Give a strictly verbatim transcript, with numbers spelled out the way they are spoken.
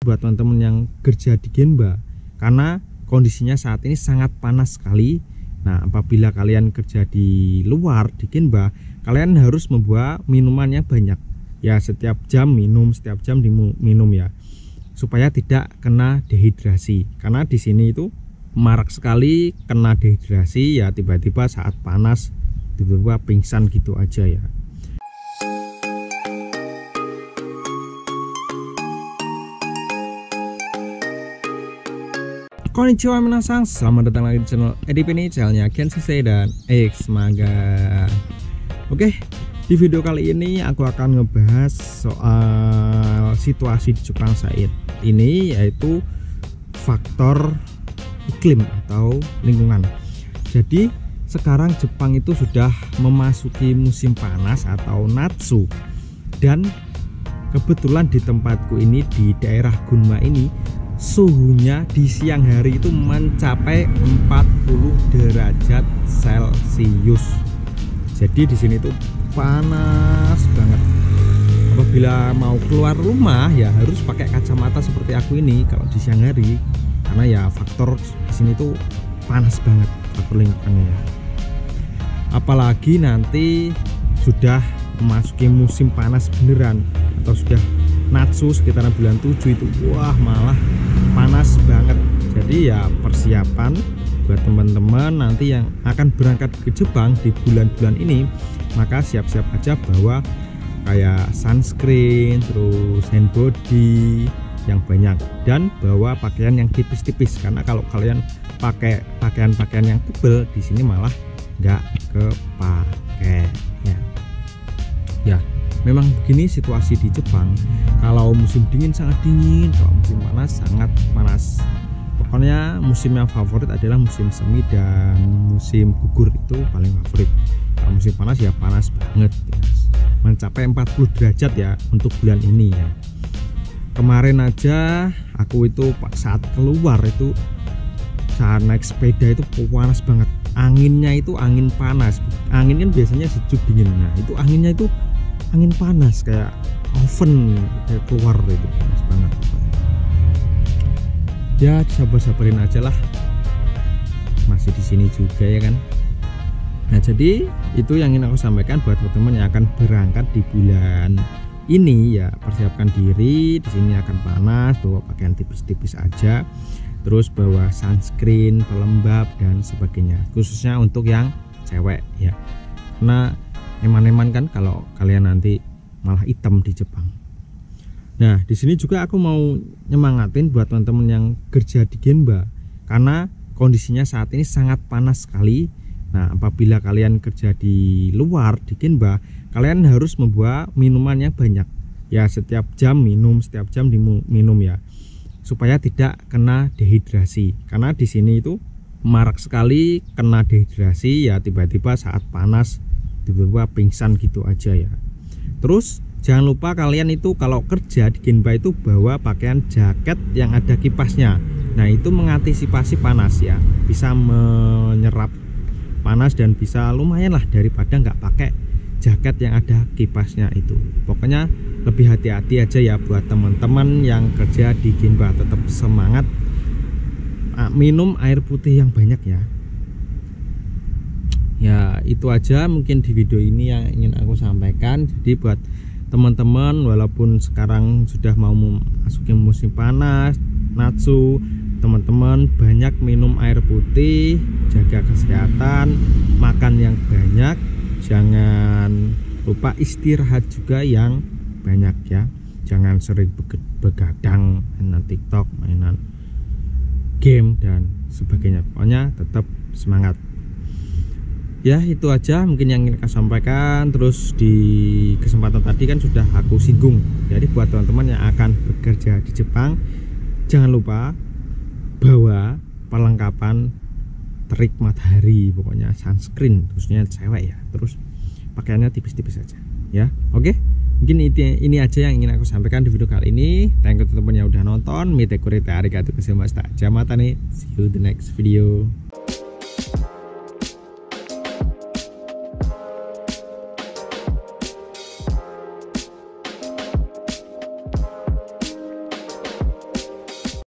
buat teman-teman yang kerja di Genba, karena kondisinya saat ini sangat panas sekali. Nah, apabila kalian kerja di luar di Genba, kalian harus membawa minuman yang banyak ya, setiap jam minum, setiap jam diminum ya, supaya tidak kena dehidrasi. Karena di sini itu marak sekali kena dehidrasi ya, tiba-tiba saat panas tiba-tiba pingsan gitu aja ya. Konnichiwa minasang, selamat datang lagi di channel Edip ini, channelnya Ken Sensei dan X Maga. Oke, di video kali ini aku akan ngebahas soal situasi di Jepang saat ini, yaitu faktor iklim atau lingkungan. Jadi sekarang Jepang itu sudah memasuki musim panas atau Natsu, dan kebetulan di tempatku ini di daerah Gunma ini suhunya di siang hari itu mencapai empat puluh derajat Celcius. Jadi di sini tuh panas banget. Apabila mau keluar rumah ya harus pakai kacamata seperti aku ini kalau di siang hari, karena ya faktor di sini tuh panas banget faktor lingkungannya ya. Apalagi nanti sudah memasuki musim panas beneran atau sudah Natsu sekitaran bulan tujuh itu, wah malah panas banget. Jadi ya persiapan buat teman-teman nanti yang akan berangkat ke Jepang di bulan-bulan ini, maka siap-siap aja bawa kayak sunscreen, terus hand body yang banyak, dan bawa pakaian yang tipis-tipis, karena kalau kalian pakai pakaian-pakaian yang tebal di sini malah nggak kepake ya. Ya, memang begini situasi di Jepang. Kalau musim dingin sangat dingin, kalau musim panas sangat panas. Pokoknya musim yang favorit adalah musim semi dan musim gugur, itu paling favorit. Kalau musim panas ya panas banget ya. Mencapai empat puluh derajat ya untuk bulan ini ya. Kemarin aja aku itu saat keluar itu saat naik sepeda itu panas banget. Anginnya itu angin panas. Angin kan biasanya sejuk dingin. Nah, itu anginnya itu angin panas kayak oven kayak keluar itu, panas banget. Ya sabar-sabarin aja lah, masih di sini juga ya kan. Nah, jadi itu yang ingin aku sampaikan buat teman-teman yang akan berangkat di bulan ini ya. Persiapkan diri, di sini akan panas, bawa pakaian tipis-tipis aja, terus bawa sunscreen, pelembab dan sebagainya, khususnya untuk yang cewek ya, karena eman-eman kan kalau kalian nanti malah hitam di Jepang. Nah, di sini juga aku mau nyemangatin buat teman-teman yang kerja di Genba, karena kondisinya saat ini sangat panas sekali. Nah, apabila kalian kerja di luar di Genba, kalian harus membawa minuman yang banyak ya, setiap jam minum, setiap jam diminum ya, supaya tidak kena dehidrasi. Karena di sini itu marak sekali kena dehidrasi ya, tiba-tiba saat panas tiba-tiba pingsan gitu aja ya. Terus jangan lupa kalian itu kalau kerja di Genba itu bawa pakaian jaket yang ada kipasnya. Nah, itu mengantisipasi panas ya, bisa menyerap panas dan bisa lumayan lah daripada nggak pakai jaket yang ada kipasnya itu. Pokoknya lebih hati-hati aja ya buat teman-teman yang kerja di Genba. Tetap semangat, minum air putih yang banyak ya. Ya itu aja mungkin di video ini yang ingin aku sampaikan. Jadi buat teman-teman, walaupun sekarang sudah mau memasuki musim panas Natsu, teman-teman banyak minum air putih, jaga kesehatan, makan yang banyak, jangan lupa istirahat juga yang banyak ya. Jangan sering begadang, mainan TikTok, mainan game dan sebagainya. Pokoknya tetap semangat. Ya itu aja mungkin yang ingin aku sampaikan. Terus di kesempatan tadi kan sudah aku singgung, jadi buat teman-teman yang akan bekerja di Jepang, jangan lupa bawa perlengkapan terik matahari, pokoknya sunscreen khususnya cewek ya. Terus pakaiannya tipis-tipis saja ya. Oke, mungkin ini, ini aja yang ingin aku sampaikan di video kali ini. Thank you teman-teman yang udah nonton. Mite kurita arigatou gozaimashita. Jamatane, see you the next video.